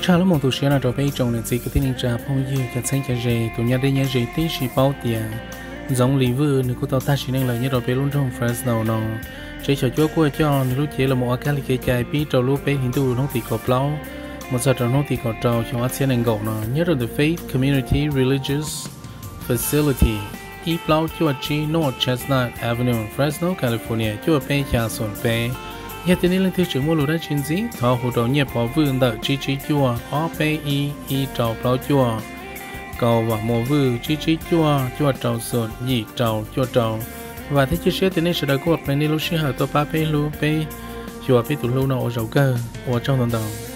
cha lúc một tuổi xưa là trò bé trồng nên gì cái tin trà phong như cái xanh cái rề tụi nhà đây nhà rề tí chỉ bao tiền giống lý vừa nếu có tao ta chỉ nên là như trò bé luôn trong Fresno nó chơi trò chúa của cho nếu lúc chế là một cái lịch chạy bí trò lúc bé hình tu nó thì có plau một giờ trò nó thì có trò trong ASEAN anh gạo nó nhớ được the Faith Community Religious Facility y plau chúa chi North Chestnut Avenue Fresno California chúa bé nhà sồn bé nhà tên lên thứ trưởng mua lúa đã chín dí thọ hồ đầu nhập vào vườn đợi chi chua ó pe y trầu plau chua cầu và mùa vườn chi chua trầu sồn nhị trầu chua trầu và thế chia sẻ tên này sẽ được có một bên đi lúc xưa tôi ba pe lu pe chùa pe tụ lu nó ở dầu cơ ở trong tầng tầng